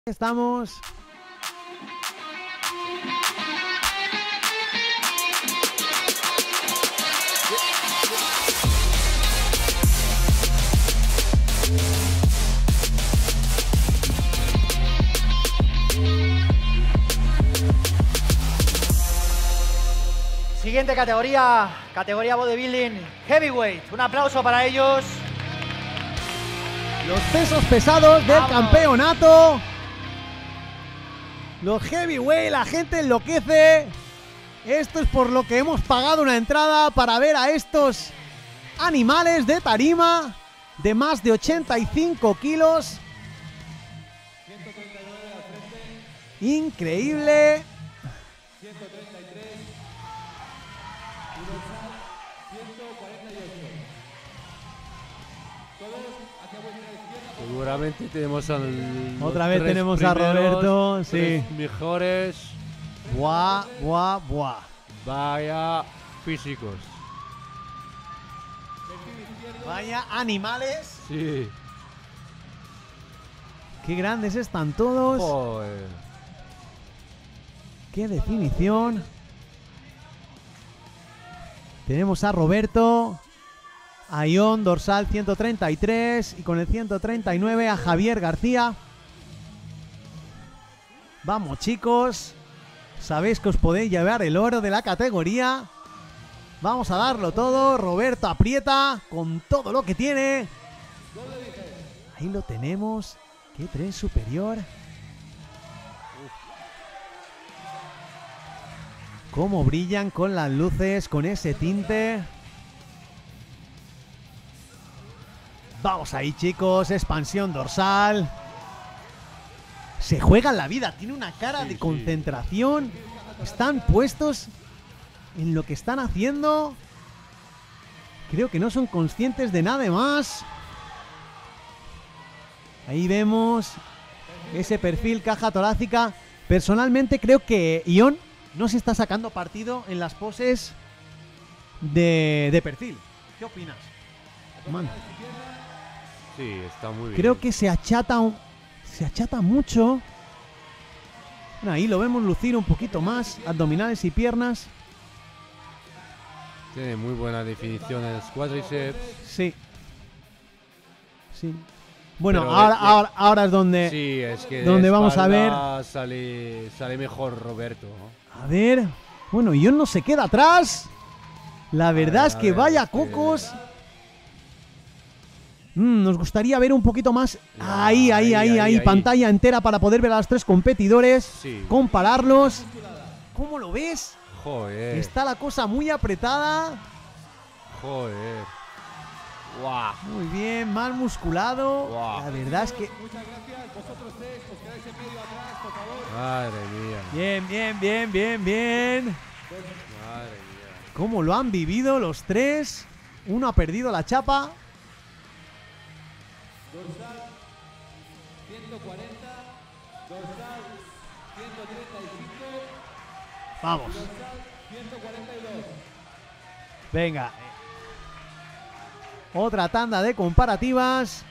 Estamos. Siguiente categoría bodybuilding heavyweight. Un aplauso para ellos. Los pesos pesados del campeonato. Los heavyweight, la gente enloquece. Esto es por lo que hemos pagado una entrada para ver a estos animales de tarima de más de 85 kilos. Increíble. Seguramente tenemos otra vez tenemos a Roberto, sí. Mejores. Buah, buah, buah. Vaya físicos. Vaya animales. Sí. Qué grandes están todos. Joder. Qué definición. Tenemos a Roberto, a Ion, dorsal 133, y con el 139 a Javier García. Vamos, chicos. Sabéis que os podéis llevar el oro de la categoría. Vamos a darlo todo. Roberto aprieta con todo lo que tiene. Ahí lo tenemos. Qué tren superior. Cómo brillan con las luces, con ese tinte. Vamos ahí, chicos. Expansión dorsal. Se juegan la vida. Tiene una cara de concentración. Están puestos en lo que están haciendo. Creo que no son conscientes de nada más. Ahí vemos ese perfil, caja torácica. Personalmente creo que Ion no se está sacando partido en las poses de perfil. ¿Qué opinas? Man. Sí, está muy bien. Creo que se achata mucho. Bueno, ahí lo vemos lucir un poquito más. Abdominales y piernas. Tiene muy buena definición en los cuádriceps. Sí. Sí. Bueno, Pero ahora es donde, sí, es que donde vamos a ver. Sale mejor Roberto, ¿no? A ver. Bueno, Ion no se queda atrás. La verdad es que ver, vaya es que- cocos. Nos gustaría ver un poquito más. Ahí. Pantalla entera para poder ver a los tres competidores. Sí. Compararlos. ¿Cómo lo ves? Joder. Está la cosa muy apretada. Joder. Guau. Muy bien, mal musculado. Wow. La verdad es que... Madre mía. Bien. Madre mía. ¿Cómo lo han vivido los tres? Uno ha perdido la chapa. Dorsal 140, dorsal 135, Vamos. dorsal 142. Venga. Otra tanda de comparativas.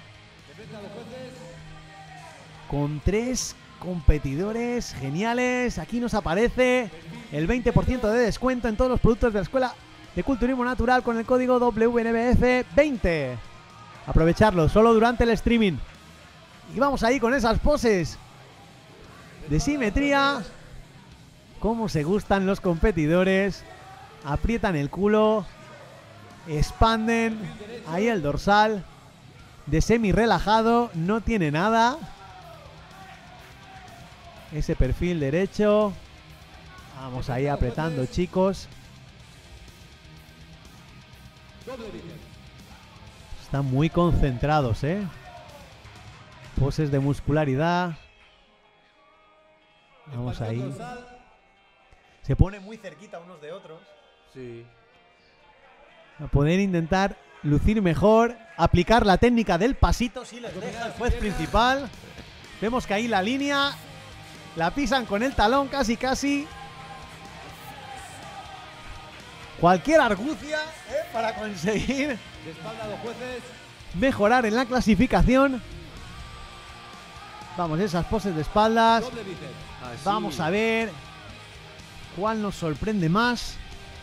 Con tres competidores geniales. Aquí nos aparece el 20% de descuento en todos los productos de la Escuela de Culturismo Natural con el código WNBF20. Aprovecharlo solo durante el streaming. Y vamos ahí con esas poses de simetría. Cómo se gustan los competidores. Aprietan el culo. Expanden. Ahí el dorsal. De semi relajado. No tiene nada. Ese perfil derecho. Vamos ahí apretando, chicos. Están muy concentrados, ¿eh? Poses de muscularidad. Vamos ahí. Se pone muy cerquita unos de otros. Sí. A poder intentar lucir mejor. Aplicar la técnica del pasito si les deja el juez principal. Vemos que ahí la línea la pisan con el talón casi. Cualquier argucia para conseguir De espalda a los jueces. mejorar en la clasificación. Vamos, esas poses de espaldas. Doble bíceps. Así. Vamos a ver cuál nos sorprende más.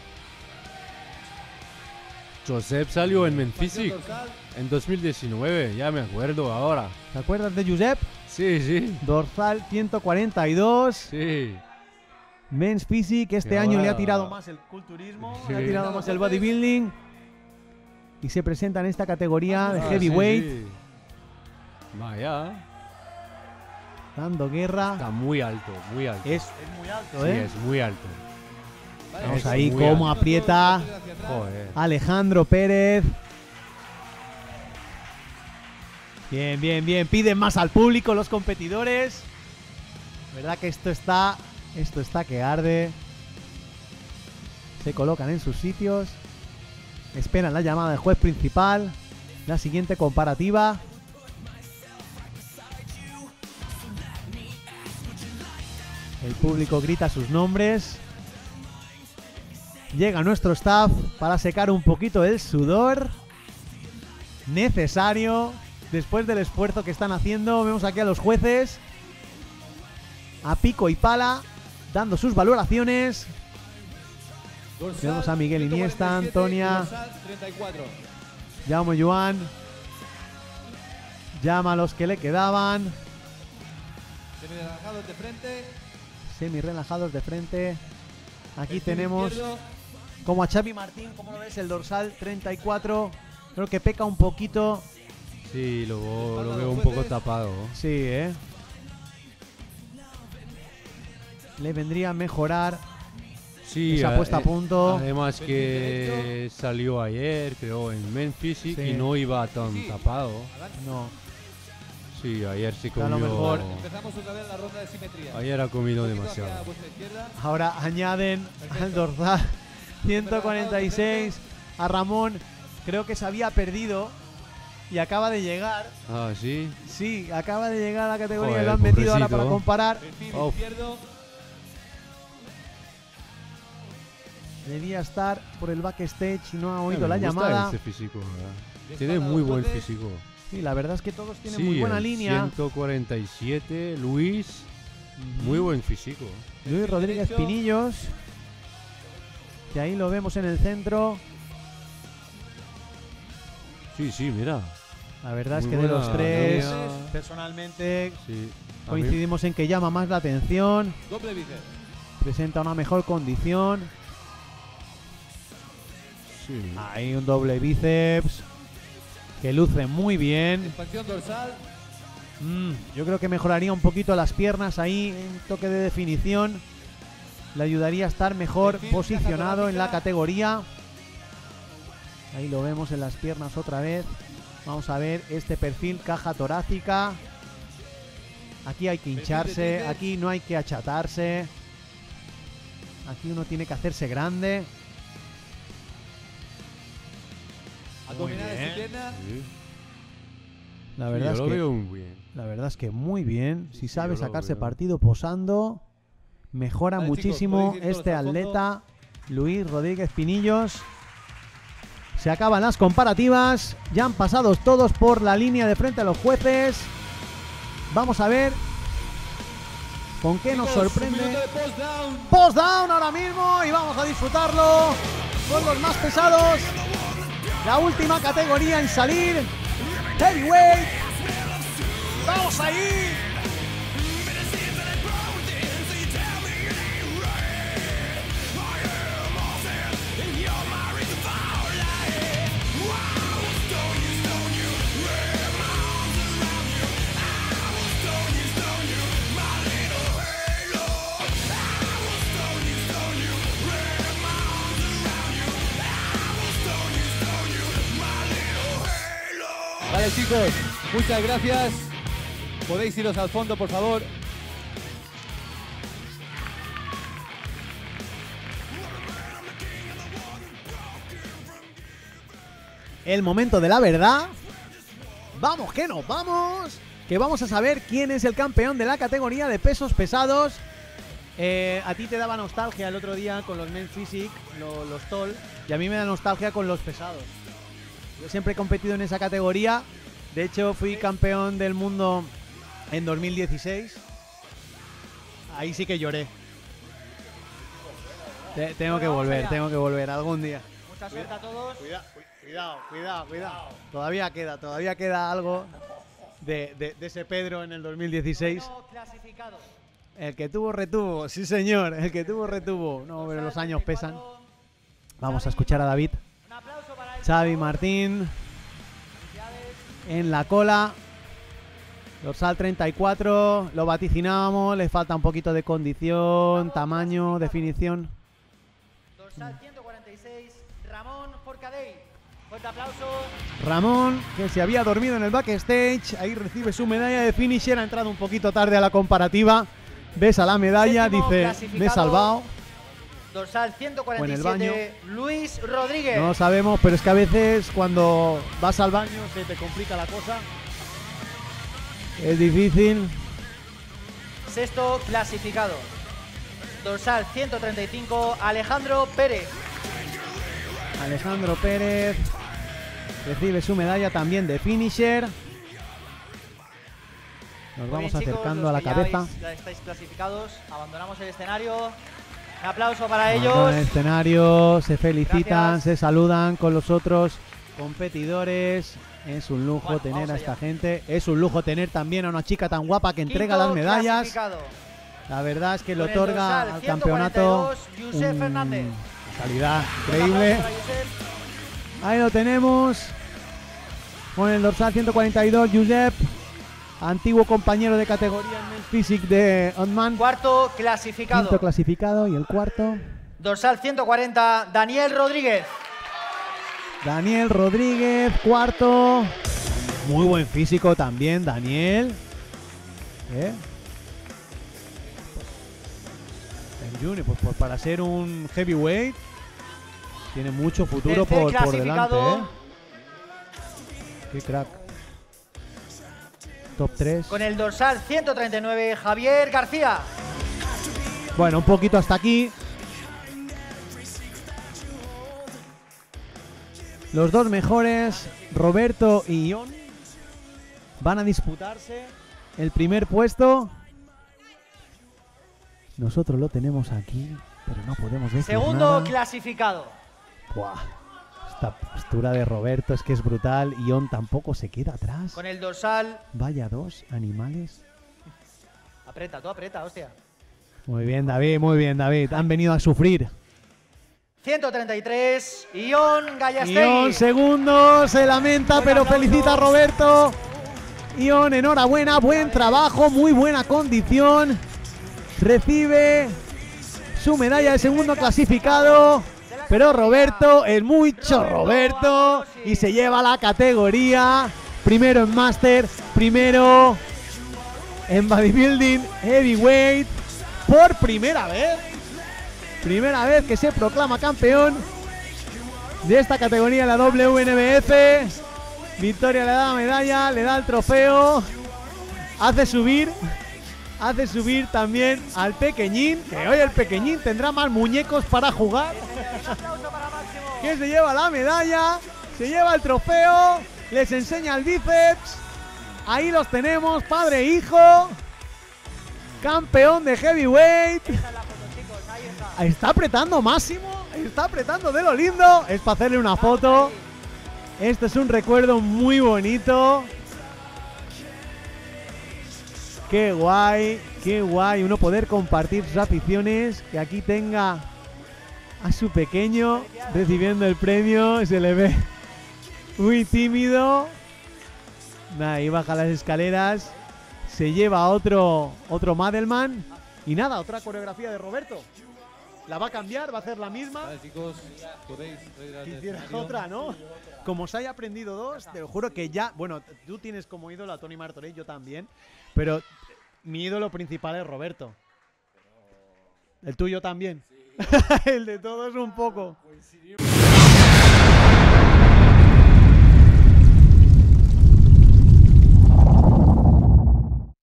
Josep salió en Men Expansión Physique dorsal. en 2019, ya me acuerdo ahora. ¿Te acuerdas de Josep? Sí, sí. Dorsal 142. Sí. Men's Physique, este Y año le ahora- ha tirado más el culturismo, Sí. le ha tirado más el bodybuilding. Y se presenta en esta categoría de Ah, heavyweight, sí, sí. Vaya, dando guerra. está muy alto, muy alto. Es muy alto, Sí, ¿eh? es muy alto. Vale, Vamos es ahí, muy cómo alto. aprieta Hacia atrás. Joder. Alejandro Pérez. Bien, bien, bien. Piden más al público los competidores. ¿Verdad que esto está que arde? Se colocan en sus sitios. Esperan la llamada del juez principal. La siguiente comparativa. El público grita sus nombres. Llega nuestro staff para secar un poquito el sudor necesario después del esfuerzo que están haciendo. Vemos aquí a los jueces a pico y pala dando sus valoraciones. Dorsal, Tenemos a Miguel Iniesta, 147, Antonia. dorsal, 34. Jaume Joan llama a los que le quedaban. Semi-relajados de frente. Semi relajados de frente. Aquí Perfil tenemos izquierdo. como a Xavi Martín, como lo ves, el dorsal 34. Creo que peca un poquito. Sí, lo Espalda de veo los un poco jueces. tapado. Sí, le vendría a mejorar Sí, esa puesta a punto. Además Perfil que salió ayer, creo, en Men Physique Sí. y no iba tan Sí. tapado. No, Sí, ayer sí A lo comió. mejor- Empezamos otra vez la ronda de simetría. Ayer ha comido Un poquito hacia demasiado. vuestra izquierda. ahora añaden al Perfecto. dorsal 146 a Ramón. Creo que se había perdido y acaba de llegar. Ah, sí. Sí, acaba de llegar a la categoría y Joder, lo han metido ahora pobrecito. para comparar. Perfil Uf. izquierdo. Debía estar por el backstage y no ha oído Me la gusta llamada. ese físico, ¿verdad? De Tiene espalda a muy los buen jueces. físico. Sí, la verdad es que todos tienen Sí, muy buena el línea. 147, Luis, muy buen físico. Luis Perfil Rodríguez derecho. Pinillos, que ahí lo vemos en el centro. Sí, sí, mira. La verdad es Muy que de los buena tres, línea. personalmente, Sí. A mí- coincidimos en que llama más la atención, Doble bíceps. presenta una mejor condición. Sí. Hay un doble bíceps que luce muy bien. Expansión dorsal. Yo creo que mejoraría un poquito las piernas ahí, un toque de definición. Le ayudaría a estar mejor Perfil, posicionado caja en la torácica. categoría. Ahí lo vemos en las piernas otra vez. Vamos a ver este perfil, caja torácica. Aquí hay que Perfil de hincharse, tríceps. aquí no hay que achatarse. Aquí uno tiene que hacerse grande. Abdominales bien. y piernas. Sí. La Sí, verdad, yo es lo que, veo muy bien. la verdad es que muy bien. Sí, Si sí, sabe yo lo sacarse veo. partido posando, mejora Vale, chicos, muchísimo podéis ir todos este al fondo. atleta Luis Rodríguez Pinillos. Se acaban las comparativas. Ya han pasado todos por la línea de frente a los jueces. Vamos a ver con qué nos Chicos, un sorprende. minuto de post down. Post down ahora mismo y vamos a disfrutarlo con los más pesados. La última categoría en salir. Heavyweight. Vamos ahí. Vale, chicos, muchas gracias. Podéis iros al fondo, por favor. El momento de la verdad. Vamos, que nos vamos. Que vamos a saber quién es el campeón de la categoría de pesos pesados. A ti te daba nostalgia el otro día con los Men Physique, los tall, y a mí me da nostalgia con los pesados. Yo siempre he competido en esa categoría. De hecho, fui campeón del mundo en 2016. Ahí sí que lloré. Tengo que volver algún día. Mucha suerte a todos. Cuidado. Todavía queda algo de ese Pedro en el 2016. Clasificado. El que tuvo retuvo, sí señor, el que tuvo retuvo. No, pero los años pesan. Vamos a escuchar a David. Un aplauso para él. Xavi Martín en la cola. Dorsal 34, lo vaticinábamos, le falta un poquito de condición, tamaño, definición. Dorsal 146, Ramón Forcadell. Fuerte aplauso. Ramón, que se había dormido en el backstage, ahí recibe su medalla de finisher, ha entrado un poquito tarde a la comparativa. Besa la medalla, Séptimo dice, clasificado. me he salvado. Dorsal O en el 147, baño. Luis Rodríguez. No lo sabemos, pero es que a veces cuando vas al baño se te complica la cosa. Es difícil. Sexto clasificado. Dorsal 135, Alejandro Pérez. Alejandro Pérez recibe su medalla también de finisher. Nos Muy vamos bien, chicos, acercando los a la que ya cabeza. ya estáis clasificados. Abandonamos el escenario. Un aplauso para En ellos. el escenario se felicitan, Gracias. se saludan con los otros competidores. Es un lujo Bueno, tener vamos a esta allá. gente. Es un lujo tener también a una chica tan guapa que entrega Quinto las medallas. clasificado. La verdad es que le Con el otorga dorsal al campeonato 142, Josep Fernández. calidad Un increíble. aplauso para Josep. Ahí lo tenemos. Con el dorsal 142, Josep, antiguo compañero de categoría en Men's Physique de Onman. Cuarto clasificado. Quinto clasificado y el cuarto, Dorsal 140, Daniel Rodríguez. Daniel Rodríguez, cuarto. Muy buen físico también, Daniel. El Junior, pues para ser un heavyweight, tiene mucho futuro Tercer por delante. clasificado. Qué crack. Top 3. Con el dorsal 139, Javier García. Bueno, un poquito hasta aquí. Los dos mejores, Roberto y Ion, van a disputarse el primer puesto. Nosotros lo tenemos aquí, pero no podemos decir Segundo nada. clasificado. Buah, esta postura de Roberto es que es brutal. Ion tampoco se queda atrás. Con el dorsal. Vaya dos animales. Aprieta, tú aprieta, hostia. Muy bien, David. Han venido a sufrir. 133, Ion Ion Gallastegui. segundo, se lamenta, Buen pero aplauso. felicita a Roberto. Ion, enhorabuena, buen trabajo, muy buena condición. Recibe su medalla de segundo clasificado. Pero Roberto es mucho Roberto y se lleva la categoría. Primero en Master, primero en Bodybuilding Heavyweight. Por primera vez. Primera vez que se proclama campeón de esta categoría en la WNBF. Victoria le da la medalla, le da el trofeo. Hace subir también al pequeñín, que hoy el pequeñín tendrá más muñecos para jugar. Un aplauso para Máximo. Que se lleva la medalla, se lleva el trofeo, les enseña el bíceps. Ahí los tenemos, padre e hijo. Campeón de heavyweight. Esta es la foto, chicos, ahí está. Está apretando Máximo, está apretando de lo lindo. Es para hacerle una foto. Este es un recuerdo muy bonito. Qué guay uno poder compartir sus aficiones. Que aquí tenga a su pequeño recibiendo el premio. Se le ve muy tímido. Nada, ahí baja las escaleras. Se lleva otro Madelman. Y nada, otra coreografía de Roberto. La va a cambiar, va a hacer la misma. Vale, chicos, podéis retirar Que del hicieras escenario. otra, ¿no? Como se haya aprendido dos, te lo juro que ya... Bueno, tú tienes como ídolo a Tony Martorell, yo también. Pero mi ídolo principal es Roberto. ¿El tuyo también? El de todos un poco.